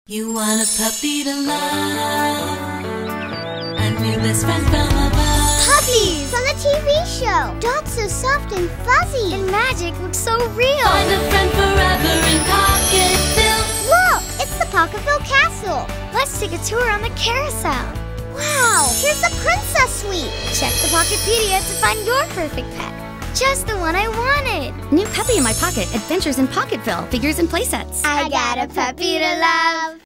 You want a puppy to love, a new best friend from above. Puppies! From the TV show. Dogs so soft and fuzzy. And magic looks so real. Find a friend forever in Pocketville. Look! It's the Pocketville Castle. Let's take a tour on the carousel. Wow! Here's the princess suite. Check the Pockepedia to find your perfect pet. Just the one I wanted. New puppy in my pocket. Adventures in Pocketville. Figures and playsets. I got a puppy to love.